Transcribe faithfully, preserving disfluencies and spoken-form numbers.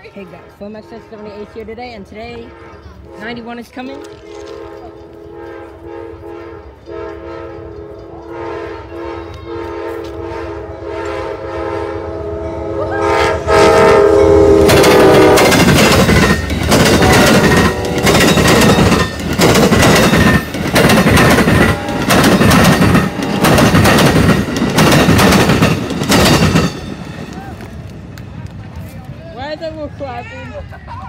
Hey guys, Film Access seventy-eight here today, and today ninety-one is coming. Why is everyone clapping?